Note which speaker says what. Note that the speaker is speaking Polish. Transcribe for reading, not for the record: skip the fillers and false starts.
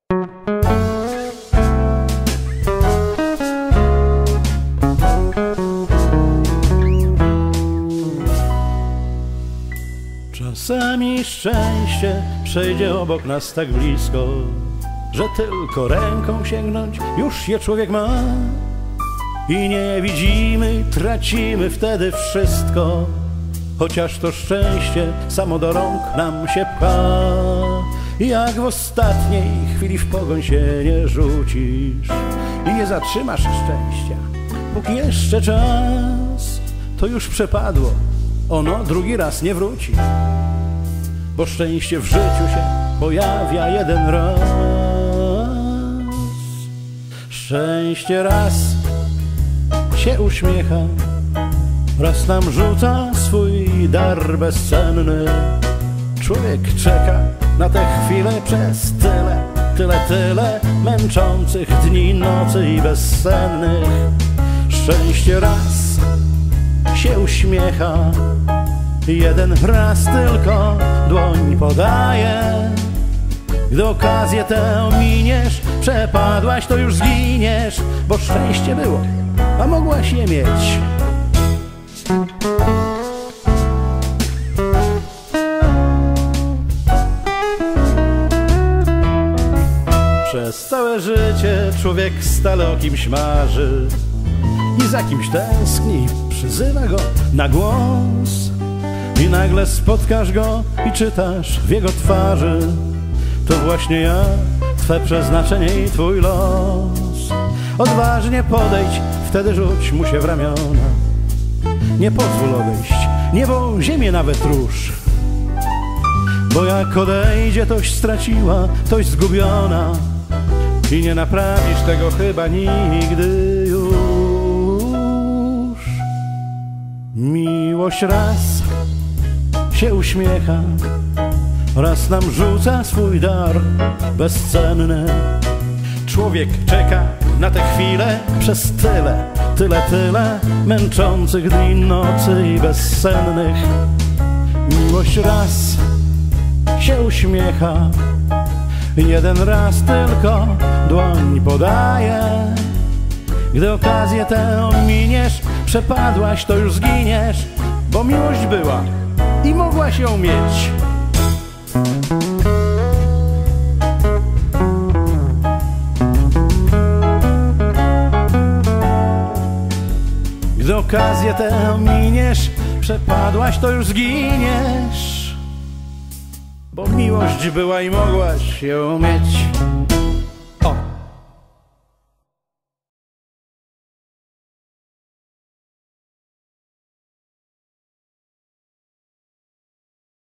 Speaker 1: Czasami szczęście przejdzie obok nas tak blisko, że tylko ręką sięgnąć już je człowiek ma. I nie widzimy, tracimy wtedy wszystko, chociaż to szczęście samo do rąk nam się pcha. Jak w ostatniej chwili w pogoń się nie rzucisz i nie zatrzymasz szczęścia, póki jeszcze czas, to już przepadło, ono drugi raz nie wróci. Bo szczęście w życiu się pojawia jeden raz. Szczęście raz się uśmiecha, raz nam rzuca swój dar bezcenny. Człowiek czeka na tę chwilę przez tyle męczących dni, nocy i bezsennych. Szczęście raz się uśmiecha, jeden raz tylko dłoń podaje. Gdy okazję tę miniesz, przepadłaś, to już zginiesz, bo szczęście było, a mogłaś je mieć. Przez całe życie człowiek stale o kimś marzy i za kimś tęskni, przyzywa go na głos. I nagle spotkasz go i czytasz w jego twarzy: to właśnie ja, twe przeznaczenie i twój los. Odważnie podejdź, wtedy rzuć mu się w ramiona. Nie pozwól odejść, niebo ziemię nawet rusz. Bo jak odejdzie, toś straciła, toś zgubiona i nie naprawisz tego chyba nigdy już. Miłość raz się uśmiecha, raz nam rzuca swój dar bezcenny. Człowiek czeka na tę chwilę przez tyle męczących dni, nocy i bezsennych. Miłość raz się uśmiecha, jeden raz tylko dłoń podaje. Gdy okazję tę miniesz, przepadłaś, to już zginiesz, bo miłość była i mogłaś ją mieć. Gdy okazję tę miniesz, przepadłaś, to już zginiesz, bo miłość była i mogłaś ją mieć.